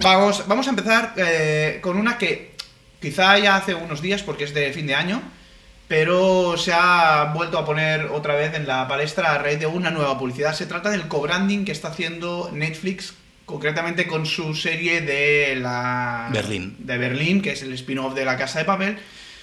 Vamos a empezar con una que quizá ya hace unos días, porque es de fin de año, pero se ha vuelto a poner otra vez en la palestra a raíz de una nueva publicidad. Se trata del co-branding que está haciendo Netflix, concretamente con su serie de Berlín, que es el spin-off de La Casa de Papel.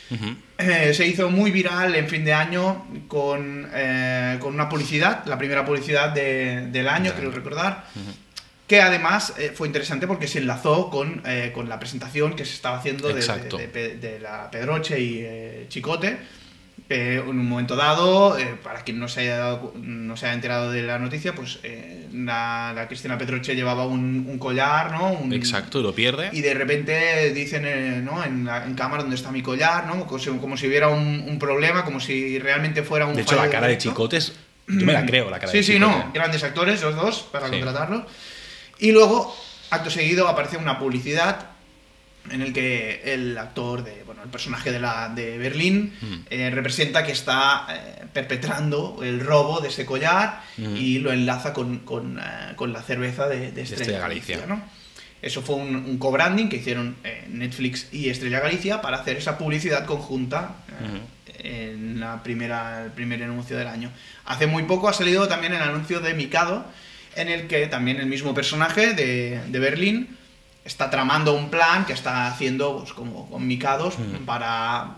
Se hizo muy viral en fin de año con una publicidad, la primera publicidad del año, creo recordar, que además fue interesante porque se enlazó con la presentación que se estaba haciendo de la Pedroche y Chicote. En un momento dado, para quien no se haya enterado de la noticia, pues la Cristina Pedroche llevaba un collar, ¿no? Exacto, y lo pierde. Y de repente dicen, ¿no? en cámara, ¿dónde está mi collar? ¿No? Como si hubiera un problema, como si realmente fuera un De hecho, la cara de Chicote es... Yo me la creo, la cara de Chicote. Sí, no, grandes actores los dos para contratarlos. Y luego, acto seguido, aparece una publicidad en el que el actor, el personaje de Berlín, representa que está perpetrando el robo de ese collar y lo enlaza con la cerveza de Estrella Galicia, ¿no? Eso fue un co-branding que hicieron Netflix y Estrella Galicia para hacer esa publicidad conjunta en el primer anuncio del año. Hace muy poco ha salido también el anuncio de Mikado, en el que también el mismo personaje de Berlín está tramando un plan que está haciendo pues, como con Mikados para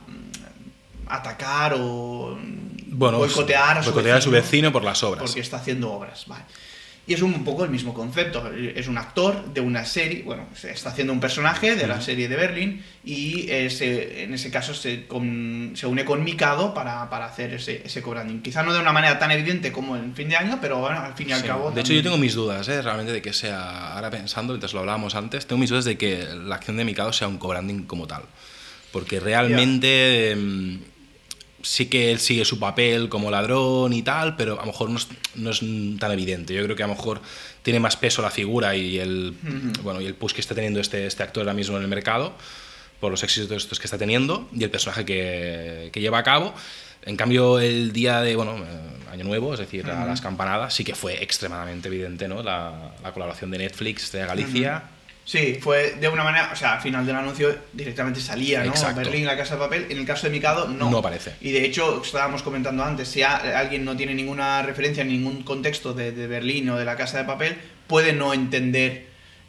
atacar o boicotear a su vecino por las obras. Porque está haciendo obras, vale. Y es un poco el mismo concepto. Es un actor de una serie, está haciendo un personaje de la serie de Berlín y en ese caso se une con Mikado para hacer ese co-branding. Quizá no de una manera tan evidente como en fin de año, pero bueno, al fin y al cabo... De hecho, yo tengo mis dudas, realmente, de que sea... Ahora pensando, mientras lo hablábamos antes, tengo mis dudas de que la acción de Mikado sea un co-branding como tal. Porque realmente... Sí que él sigue su papel como ladrón y tal, pero a lo mejor no es tan evidente. Yo creo que a lo mejor tiene más peso la figura y el push que está teniendo este actor ahora mismo en el mercado, por los éxitos estos que está teniendo, y el personaje que lleva a cabo. En cambio, el día de Año Nuevo, es decir, a las campanadas, sí que fue extremadamente evidente, ¿no? La colaboración de Netflix, de Galicia... Sí, fue de una manera, al final del anuncio directamente salía, ¿no? Exacto. Berlín, La Casa de Papel. En el caso de Mikado, no aparece. Y de hecho, estábamos comentando antes, si alguien no tiene ninguna referencia, ningún contexto de Berlín o de La Casa de Papel, puede no entender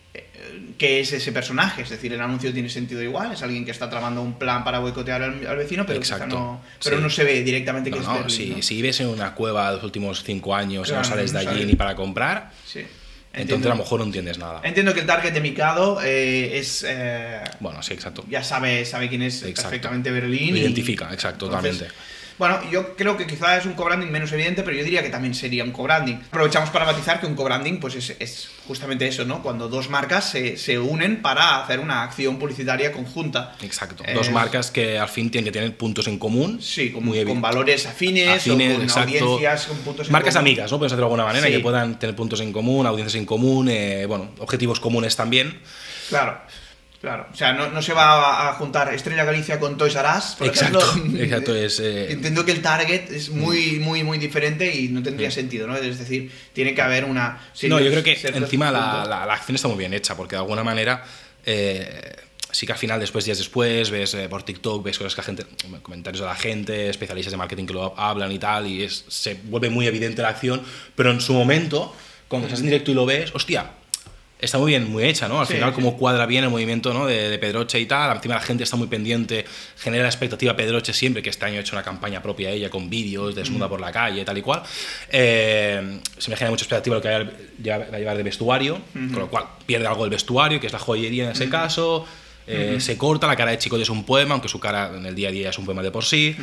qué es ese personaje. Es decir, el anuncio tiene sentido igual, es alguien que está tramando un plan para boicotear al vecino, pero no se ve directamente que es Berlín. Si vives en una cueva los últimos 5 años y no sales de allí ni para comprar... Sí. Entonces a lo mejor no entiendes nada. Entiendo que el target de Mikado es... sí, exacto. Ya sabe quién es perfectamente Berlín. Lo identifica, exacto, totalmente. Bueno, yo creo que quizás es un co-branding menos evidente, pero yo diría que también sería un co-branding. Aprovechamos para matizar que un co-branding pues es justamente eso, ¿no? Cuando dos marcas se unen para hacer una acción publicitaria conjunta. Exacto. Dos marcas que al fin tienen que tener puntos en común. Sí, con valores afines o con audiencias con puntos en marcas común. Amigas, ¿no? Podemos decirlo de alguna manera, que puedan tener puntos en común, audiencias en común, objetivos comunes también. Claro. O sea, no se va a juntar Estrella Galicia con Toys R Us, por ejemplo. Exacto. Entiendo que el target es muy diferente y no tendría sentido, ¿no? Es decir, tiene que haber una... yo creo que encima la acción está muy bien hecha, porque de alguna manera... sí que al final, días después, ves por TikTok, ves cosas que comentarios de la gente, especialistas de marketing que lo hablan y tal, y se vuelve muy evidente la acción, pero en su momento, cuando estás en directo y lo ves, hostia... Está muy bien, muy hecha, ¿no? Al final, como cuadra bien el movimiento, ¿no? de Pedroche y tal. Encima la gente está muy pendiente, genera la expectativa Pedroche siempre, que este año ha hecho una campaña propia ella con vídeos, desnuda por la calle, tal y cual. Se me genera mucha expectativa lo que va a llevar de vestuario, con lo cual pierde algo del vestuario, que es la joyería en ese caso. Se corta, la cara de Chicote es un poema, aunque su cara en el día a día es un poema de por sí.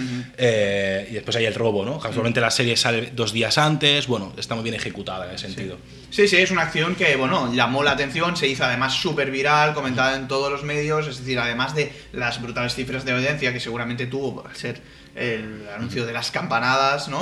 Y después hay el robo, ¿no? Casualmente la serie sale 2 días antes, está muy bien ejecutada en ese sentido. Sí, es una acción que, llamó la atención, se hizo además súper viral, comentada en todos los medios, es decir, además de las brutales cifras de audiencia que seguramente tuvo al ser el anuncio de las campanadas, ¿no?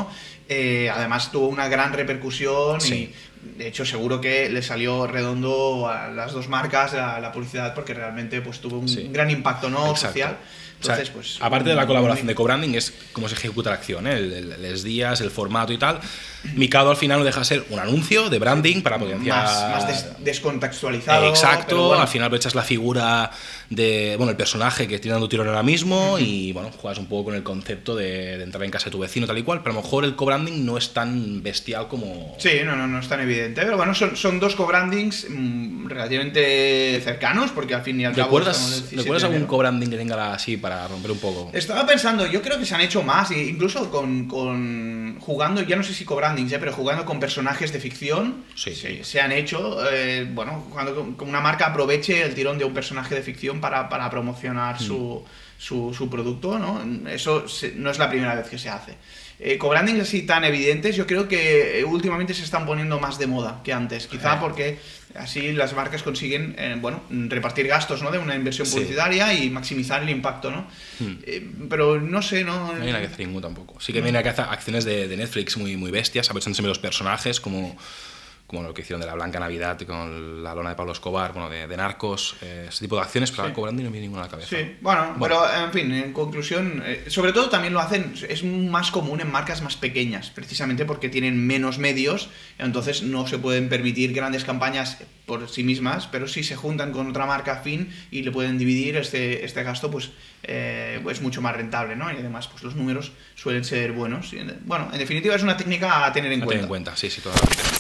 Además tuvo una gran repercusión Sí. y de hecho seguro que le salió redondo a las dos marcas la publicidad porque realmente pues tuvo un Sí. gran impacto, ¿no? Exacto. Social. Entonces, O sea, pues, aparte de la colaboración de co-branding, es cómo se ejecuta la acción, ¿eh? Los días, el formato y tal. Mikado al final no deja de ser un anuncio de branding para potenciar. Más descontextualizado. Exacto, pero bueno. al final echas la figura de, bueno, el personaje que tiene dando tirón ahora mismo y, bueno, juegas un poco con el concepto de entrar en casa de tu vecino tal y cual, pero a lo mejor el co-branding no es tan bestial como... Sí, no es tan evidente, pero bueno, son dos co-brandings relativamente cercanos, porque al fin y al cabo... ¿Recuerdas algún co-branding que tenga así para romper un poco? Estaba pensando, yo creo que se han hecho más, incluso jugando, ya no sé si co-brandings, pero jugando con personajes de ficción, Sí. se han hecho, bueno, cuando una marca aproveche el tirón de un personaje de ficción para promocionar su producto, ¿no? Eso no es la primera vez que se hace. Co-brandings así tan evidentes, yo creo que últimamente se están poniendo más de moda que antes, quizá porque así las marcas consiguen, bueno, repartir gastos, ¿no? De una inversión publicitaria y maximizar el impacto, ¿no? Pero no sé, ¿no? No hay nada que hacer ningún tampoco. Sí que viene que hacer acciones de Netflix muy bestias, aprovechándose de los personajes, como lo que hicieron de la Blanca Navidad con la lona de Pablo Escobar, bueno, de Narcos, ese tipo de acciones, pero ahora co-branding no me viene ninguna a la cabeza. Sí, bueno, pero en fin, en conclusión, sobre todo también lo hacen, es más común en marcas más pequeñas, precisamente porque tienen menos medios, entonces no se pueden permitir grandes campañas por sí mismas, pero si se juntan con otra marca afín y le pueden dividir este gasto, pues es mucho más rentable, ¿no? Y además, pues los números suelen ser buenos. Bueno, en definitiva es una técnica a tener en cuenta. Sí, totalmente.